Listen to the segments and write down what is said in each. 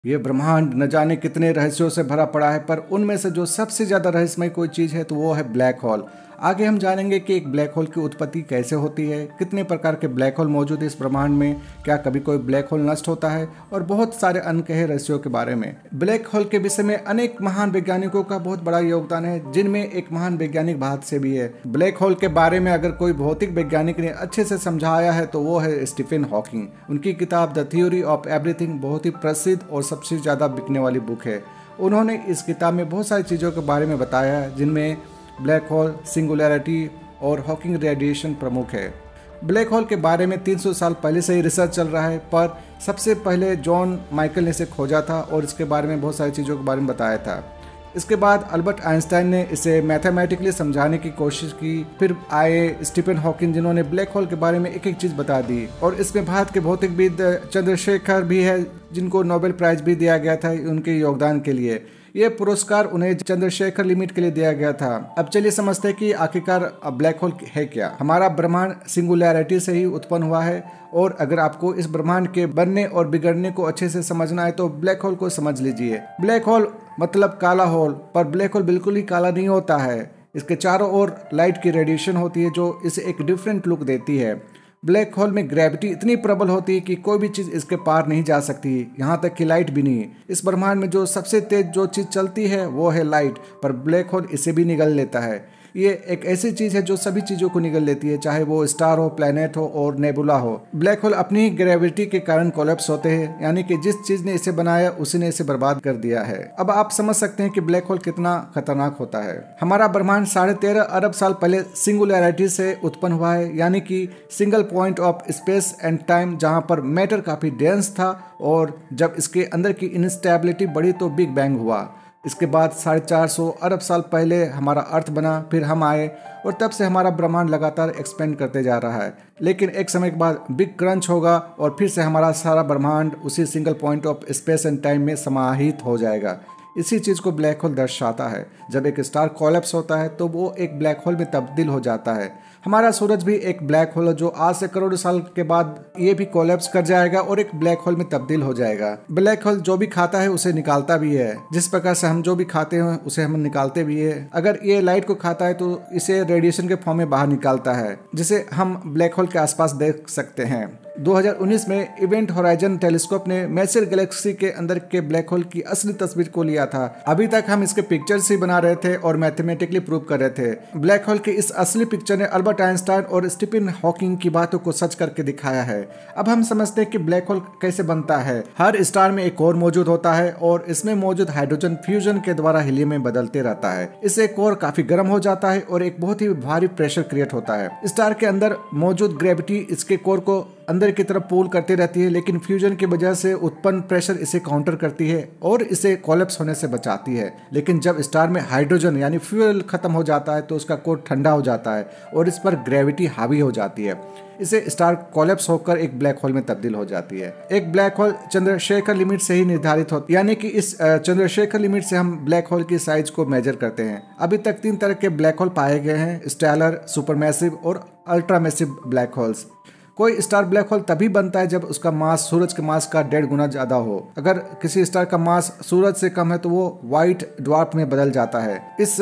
ये ब्रह्मांड न जाने कितने रहस्यों से भरा पड़ा है, पर उनमें से जो सबसे ज्यादा रहस्यमय कोई चीज है तो वो है ब्लैक होल। आगे हम जानेंगे कि एक ब्लैक होल की उत्पत्ति कैसे होती है, कितने प्रकार के ब्लैक होल मौजूद है इस ब्रह्मांड में, क्या कभी कोई ब्लैक होल नष्ट होता है, और बहुत सारे अनकहे रहस्यों के बारे में। ब्लैक होल के विषय में अनेक महान वैज्ञानिकों का बहुत बड़ा योगदान है, जिनमें एक महान वैज्ञानिक भारत से भी है। ब्लैक होल के बारे में अगर कोई भौतिक वैज्ञानिक ने अच्छे से समझाया है तो वो है स्टीफन हॉकिंग। उनकी किताब द थ्योरी ऑफ एवरीथिंग बहुत ही प्रसिद्ध और सबसे ज़्यादा बिकने वाली बुक है। उन्होंने इस किताब में बहुत सारी चीज़ों के बारे में बताया है, जिनमें ब्लैक होल, सिंगुलैरिटी और हॉकिंग रेडिएशन प्रमुख है। ब्लैक होल के बारे में 300 साल पहले से ही रिसर्च चल रहा है, पर सबसे पहले जॉन माइकल ने इसे खोजा था और इसके बारे में बहुत सारी चीज़ों के बारे में बताया था। इसके बाद अल्बर्ट आइंस्टाइन ने इसे मैथमेटिकली समझाने की कोशिश की। फिर आए स्टीफन हॉकिंग, जिन्होंने ब्लैक होल के बारे में एक एक चीज़ बता दी। और इसमें भारत के भौतिकविद चंद्रशेखर भी है, जिनको नोबेल प्राइज भी दिया गया था उनके योगदान के लिए। ये पुरस्कार उन्हें चंद्रशेखर लिमिट के लिए दिया गया था। अब चलिए समझते हैं कि आखिरकार ब्लैक होल है क्या। हमारा ब्रह्मांड सिंगुलैरिटी से ही उत्पन्न हुआ है, और अगर आपको इस ब्रह्मांड के बनने और बिगड़ने को अच्छे से समझना है तो ब्लैक होल को समझ लीजिए। ब्लैक होल मतलब काला होल, पर ब्लैक होल बिल्कुल ही काला नहीं होता है। इसके चारों ओर लाइट की रेडिएशन होती है जो इसे एक डिफरेंट लुक देती है। ब्लैक होल में ग्रेविटी इतनी प्रबल होती है कि कोई भी चीज़ इसके पार नहीं जा सकती, यहाँ तक कि लाइट भी नहीं। इस ब्रह्मांड में जो सबसे तेज जो चीज़ चलती है वो है लाइट, पर ब्लैक होल इसे भी निगल लेता है। ये एक ऐसी चीज़ है जो सभी चीज़ों को निगल लेती है, चाहे वो स्टार हो, प्लैनेट हो और नेबुला हो। ब्लैक होल अपनी ग्रेविटी के कारण कोलैप्स होते हैं, यानी कि जिस चीज़ ने इसे बनाया उसी ने इसे बर्बाद कर दिया है। अब आप समझ सकते हैं कि ब्लैक होल कितना खतरनाक होता है। हमारा ब्रह्मांड 13.5 अरब साल पहले सिंगुलैरिटी से उत्पन्न हुआ है, यानी कि single point of space and time, जहाँ पर मैटर काफ़ी डेंस था, और जब इसके अंदर की इंस्टेबिलिटी बढ़ी तो बिग बैंग हुआ। इसके बाद 450 अरब साल पहले हमारा अर्थ बना, फिर हम आए, और तब से हमारा ब्रह्मांड लगातार एक्सपेंड करते जा रहा है। लेकिन एक समय के बाद बिग क्रंच होगा और फिर से हमारा सारा ब्रह्मांड उसी single point of space and time में समाहित हो जाएगा। इसी चीज़ को ब्लैक होल दर्शाता है। जब एक स्टार कोलैप्स होता है तो वो एक ब्लैक होल में तब्दील हो जाता है। हमारा सूरज भी एक ब्लैक होल है, जो आज से करोड़ों साल के बाद ये भी कोलैप्स कर जाएगा और एक ब्लैक होल में तब्दील हो जाएगा। ब्लैक होल जो भी खाता है उसे निकालता भी है, जिस प्रकार से हम जो भी खाते हैं उसे हम निकालते भी है। अगर ये लाइट को खाता है तो इसे रेडिएशन के फॉर्म में बाहर निकालता है, जिसे हम ब्लैक होल के आसपास देख सकते हैं। 2019 में इवेंट होराइजन टेलीस्कोप ने मैसिव गैलेक्सी के अंदर के ब्लैक होल की असली तस्वीर को लिया था। अभी तक हम इसके पिक्चर्स ही बना रहे थे और मैथमेटिकली प्रूव कर रहे थे। ब्लैक होल की इस असली पिक्चर ने अल्बर्ट आइंस्टाइन और स्टीफन हॉकिंग की बातों को सच करके दिखाया है। अब हम समझते हैं कि ब्लैक होल कैसे बनता है। हर स्टार में एक कोर मौजूद होता है और इसमें मौजूद हाइड्रोजन फ्यूजन के द्वारा हीलियम में बदलते रहता है। इससे कोर काफी गर्म हो जाता है और एक बहुत ही भारी प्रेशर क्रिएट होता है। स्टार के अंदर मौजूद ग्रेविटी इसके कोर को अंदर की तरफ पुल करती रहती है, लेकिन फ्यूजन की वजह से उत्पन्न प्रेशर इसे काउंटर करती है और इसे कोलैप्स होने से बचाती है। लेकिन जब स्टार में हाइड्रोजन यानी फ्यूल खत्म हो जाता है तो उसका कोर ठंडा हो जाता है और इस पर ग्रेविटी हावी हो जाती है। इसे स्टार कोलैप्स होकर एक ब्लैक होल में तब्दील हो जाती है। एक ब्लैक होल चंद्रशेखर लिमिट से ही निर्धारित होती है, यानी कि इस चंद्रशेखर लिमिट से हम ब्लैक होल की साइज को मेजर करते हैं। अभी तक 3 तरह के ब्लैक होल पाए गए हैं: स्टेलर, सुपरमैसिव और अल्ट्रामैसिव ब्लैक होल्स। कोई स्टार ब्लैक होल तभी बनता है जब उसका मास सूरज के मास का 1.5 गुना ज्यादा हो। अगर किसी स्टार का मास सूरज से कम है तो वो व्हाइट ड्वार्फ में बदल जाता है। इस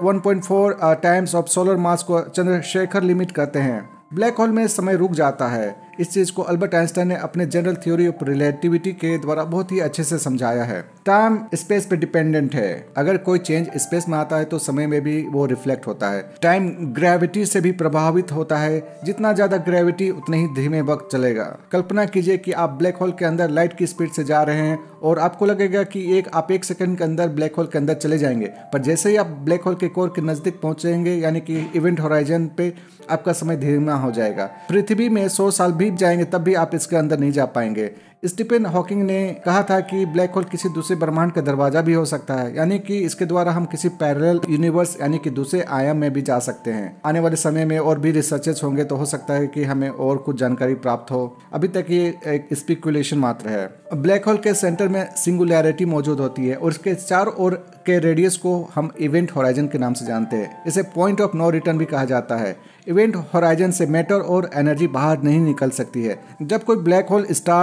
1.4 टाइम्स ऑफ सोलर मास को चंद्रशेखर लिमिट कहते हैं। ब्लैक होल में समय रुक जाता है। इस चीज को अल्बर्ट आइंस्टाइन ने अपने जनरल थ्योरी ऑफ रिलेटिविटी के द्वारा बहुत ही अच्छे से समझाया है। टाइम स्पेस पे डिपेंडेंट है। अगर कोई चेंज स्पेस में आता है तो समय में भी वो रिफ्लेक्ट होता है। टाइम ग्रेविटी से भी प्रभावित होता है। जितना ज्यादा ग्रेविटी उतने ही धीमे वक्त चलेगा। कल्पना कीजिए कि आप ब्लैक होल के अंदर लाइट की स्पीड से जा रहे हैं और आपको लगेगा कि आप 1 सेकंड के अंदर ब्लैक होल के अंदर चले जाएंगे, पर जैसे ही आप ब्लैक होल के कोर के नजदीक पहुंचेंगे, यानी कि इवेंट होराइजन पे, आपका समय धीमा हो जाएगा। पृथ्वी में 100 साल बीत जाएंगे तब भी आप इसके अंदर नहीं जा पाएंगे। स्टीफन हॉकिंग ने कहा था कि ब्लैक होल किसी दूसरे ब्रह्मांड का दरवाजा भी हो सकता है, यानी कि इसके द्वारा हम किसी पैरेलल यूनिवर्स यानी कि दूसरे आयाम में भी जा सकते हैं। आने वाले समय में और भी रिसर्चेस होंगे तो हो सकता है कि हमें और कुछ जानकारी प्राप्त हो। अभी तक ये एक स्पेकुलेशन मात्र है। ब्लैक होल के सेंटर में सिंगुलैरिटी मौजूद होती है और इसके चारों ओर के रेडियस को हम इवेंट होराइजन के नाम से जानते हैं। इसे पॉइंट ऑफ नो रिटर्न भी कहा जाता है। इवेंट होराइजन से मैटर और एनर्जी बाहर नहीं निकल सकती है। जब कोई ब्लैक होल स्टार या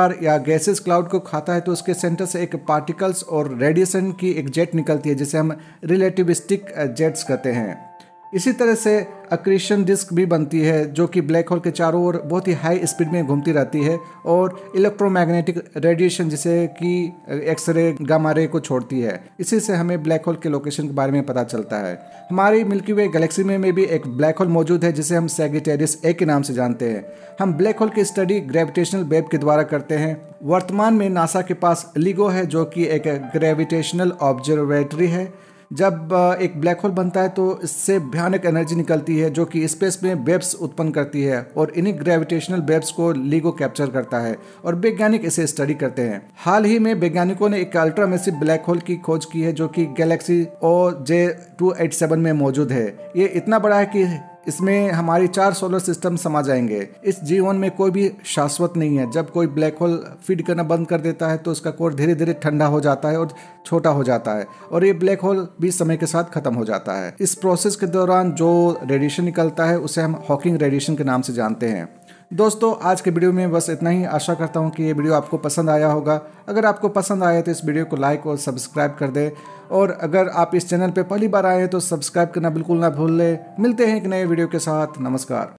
गैसेस क्लाउड को खाता है तो उसके सेंटर से एक पार्टिकल्स और रेडिएशन की एक जेट निकलती है जिसे हम रिलेटिविस्टिक जेट्स कहते हैं। इसी तरह से अक्रीशन डिस्क भी बनती है जो कि ब्लैक होल के चारों ओर बहुत ही हाई स्पीड में घूमती रहती है और इलेक्ट्रोमैग्नेटिक रेडिएशन जिसे कि एक्सरे गामा रे को छोड़ती है। इसी से हमें ब्लैक होल के लोकेशन के बारे में पता चलता है। हमारी मिल्की वे गैलेक्सी में भी एक ब्लैक होल मौजूद है जिसे हम सैजिटेरियस ए के नाम से जानते हैं। हम ब्लैक होल की स्टडी ग्रेविटेशनल वेव के द्वारा करते हैं। वर्तमान में नासा के पास लिगो है जो कि एक ग्रेविटेशनल ऑब्जर्वेटरी है। जब एक ब्लैक होल बनता है तो इससे भयानक एनर्जी निकलती है जो कि स्पेस में वेव्स उत्पन्न करती है और इन्हीं ग्रेविटेशनल वेव्स को लिगो कैप्चर करता है और वैज्ञानिक इसे स्टडी करते हैं। हाल ही में वैज्ञानिकों ने एक अल्ट्रा मैसिव ब्लैक होल की खोज की है जो कि गैलेक्सी OJ287 में मौजूद है। ये इतना बड़ा है कि इसमें हमारी 4 सोलर सिस्टम समा जाएंगे। इस जीवन में कोई भी शाश्वत नहीं है। जब कोई ब्लैक होल फीड करना बंद कर देता है तो उसका कोर धीरे धीरे ठंडा हो जाता है और छोटा हो जाता है और ये ब्लैक होल भी समय के साथ खत्म हो जाता है। इस प्रोसेस के दौरान जो रेडिएशन निकलता है उसे हम हॉकिंग रेडिएशन के नाम से जानते हैं। दोस्तों, आज के वीडियो में बस इतना ही। आशा करता हूँ कि ये वीडियो आपको पसंद आया होगा। अगर आपको पसंद आया तो इस वीडियो को लाइक और सब्सक्राइब कर दें और अगर आप इस चैनल पे पहली बार आए हैं तो सब्सक्राइब करना बिल्कुल ना भूलें। मिलते हैं एक नए वीडियो के साथ। नमस्कार।